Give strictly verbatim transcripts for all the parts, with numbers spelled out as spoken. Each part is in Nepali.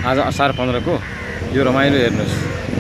आज असार पन्ध्र को यो रमाइलो हेर्नुहोस्।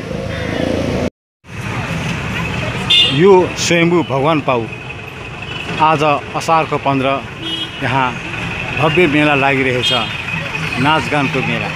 यो स्वयम्भू भगवान पाउ आज असारको पन्ध्र यहाँ भव्य मेला लागिरहेछ, नाचगानको मेला।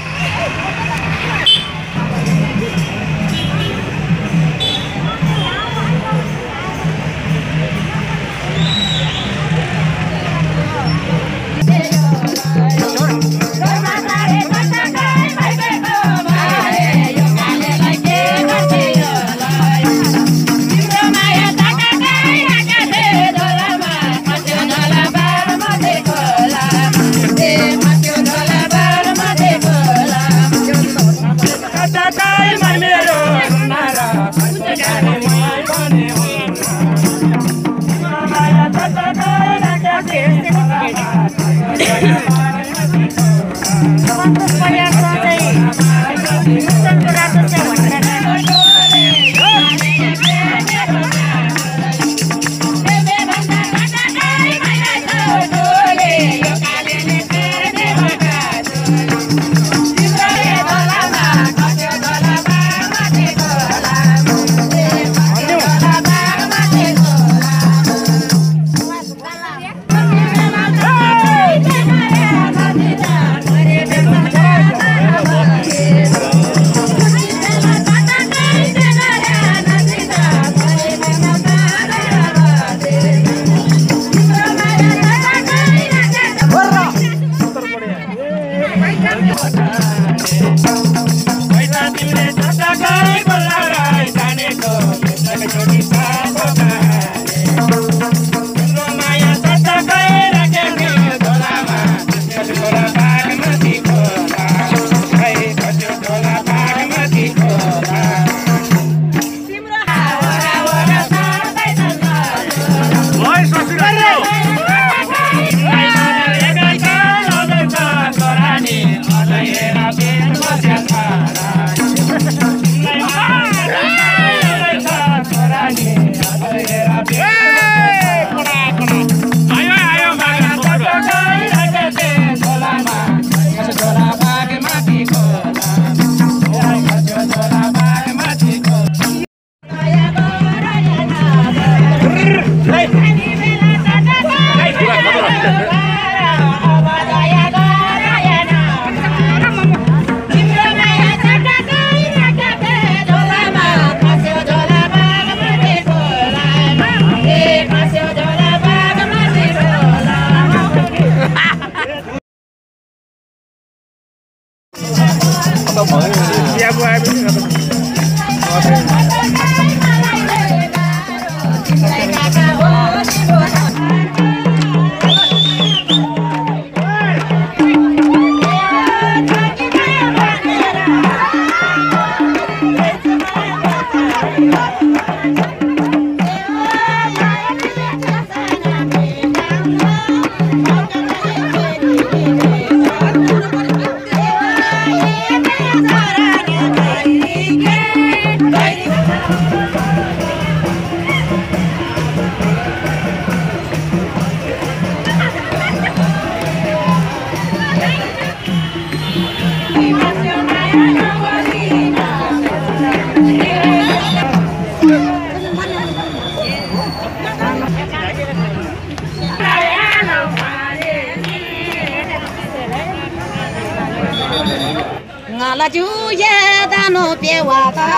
ngala juye dano pewa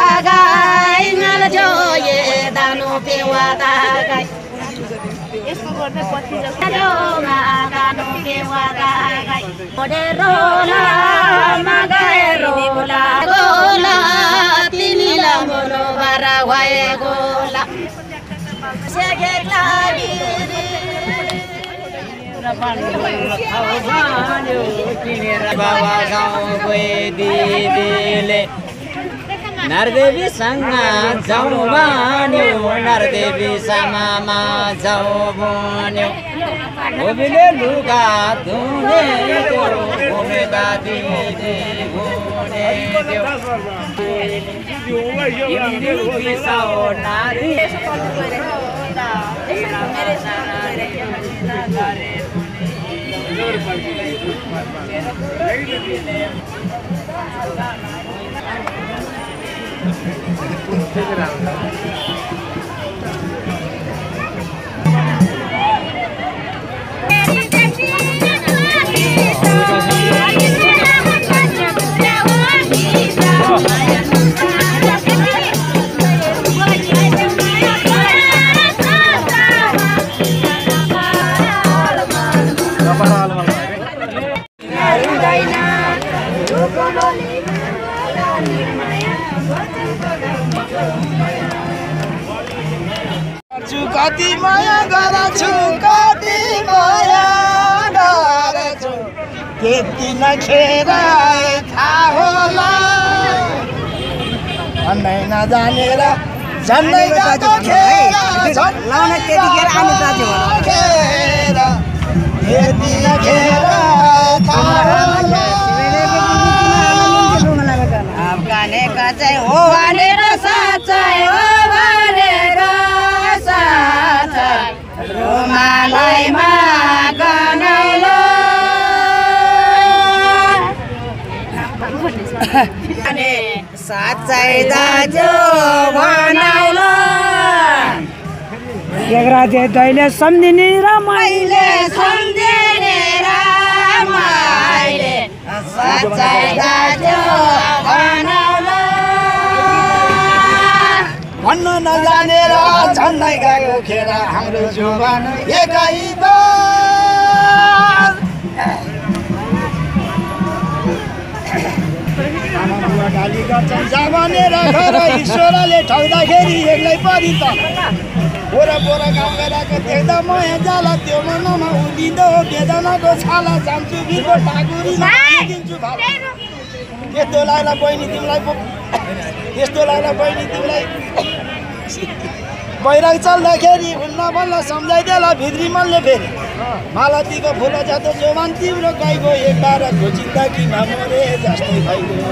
tagai ngala juye dano pewa tagai यसको गर्दै पछि जस्तो dano pewa tagai poderola magaerola gola tinila mono bara wae gola segekla बाबा गाउँ दिदीले नरदेवी सँग जाउँ भन्यो नरदेवी समामा जाउँ भन्यो गोबीले लुगा धुने त्यो घुमे दादी घुने त्यो नारी कति माया गर्छु कति माया गर्छु त्यति नखेर थाहा होला भन्नै नजानेर झन्डै गएको खेर लाउन त्यतिखेर आनी दाजु खेर त्यति नखेर थाहा होला अब गानेको चाहिँ हो भनेर साँच्चै हो भनेर रुमालैमा गनौलो साँच्चै दाजु भनौलो एकराजे दैले सम्झिने र मैले सम्झिने र मैले साँच्चै दाजु भनौलो भन्न नजानेर झन्डै गएको खेर हाम्रो जुवान एकै आमा गाली गर्छन् जाबनेर घर ईश्वरले ठग्दाखेरि एक्लै परि त बोरा बोरा काम गरेको देख्दा माया जाला त्यो मनमा उदिँदो वेदनाको छाला जान्छु बिर्को ठाकुरी दिन्छु भाला यस्तो लाग्ला बहिनी तिमीलाई यस्तो लाग्ला बहिनी तिमीलाई बैराग चल्दाखेरि हुन्न बल्ल सम्झाइदेला भित्री मनले फेरि मालतीको फुल जस्तो जोवान तिम्रो गाईको एक बार जिन्दगीमा मरे जस्तै भइगयो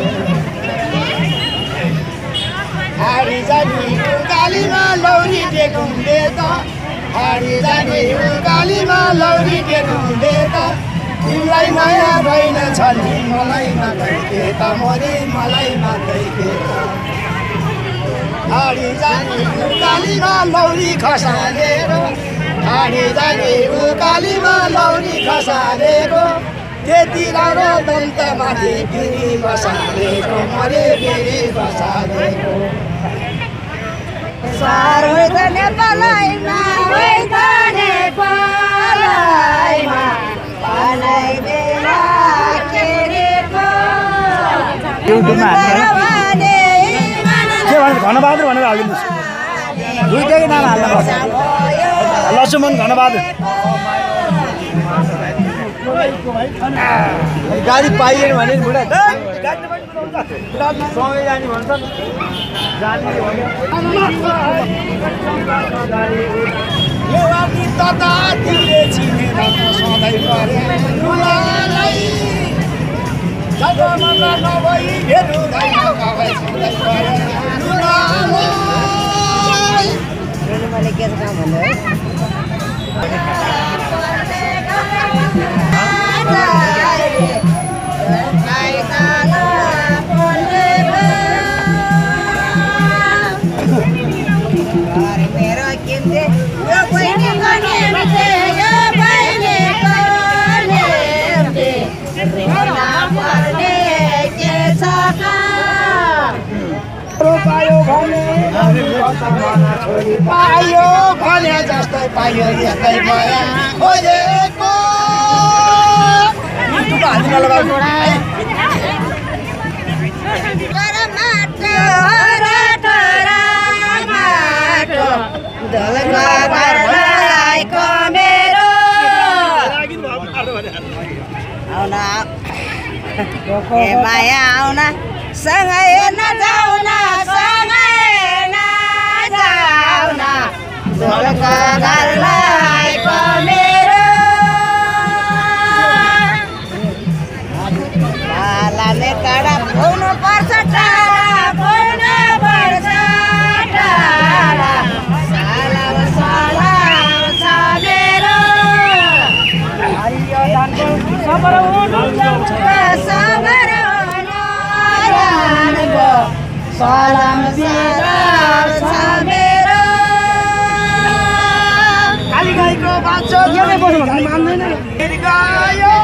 हाडी जानी गालीमा लौरी टेकुँदे त हाडी जानी गालीमा लौरी टेकुँदे त तिमीलाई माया भइन छ नि मलाई मात्रै के त मरे मलाई मात्रै के हाडी जानी उकालीमा लौरी खसालेको हाडी जानी उकालीमा लौरी खसालेको त्यति राम्रो दन्तमाथि फेरि बसालेको मरे फेरि बसालेको सार होइ त नेपालैमा होइ त नेपालैमा पालै बेला केरेको युट्युबमा हाल्नु के भन्छ घनबहादुर भनेर हालिदिनुहोस् दुईटैको नाम हाल्नु लक्ष्मण घनबहादुर गाडी पाइएन भने बुढा सँगै जाने भन्छ मैले के काम भन्नु मेरो किन्थे यो बहिनी गने यो बहिनी गने रेना पर्ने के छ पायो भने पायो भने जस्तै पायो यस्तै माया खोजेको माया आउना सँगै नजाउना सँगै नजाउना ढोलका घरलाई मेरो पालाले कडा फुल्नु पर्छ टाढा फुल्नु पर्छ टाढा साला साला छ मेरो सबर हुनु सबर शुभ सलाम सिरार छ मेरो काली गाईको बाछो मान्दैन गायो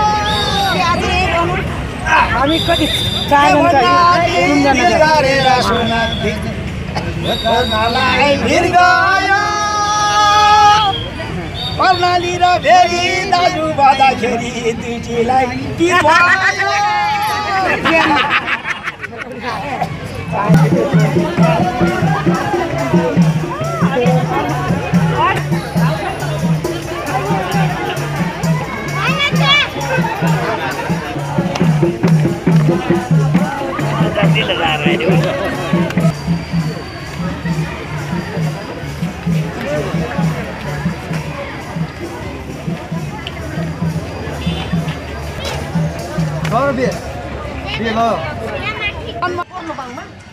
हामी कति चारजना गरेर सुना कर्णालाई भिर गयो कर्णाली र भेरी दाजु बधाखेरि दुईटीलाई के भयो Biar, biar lo.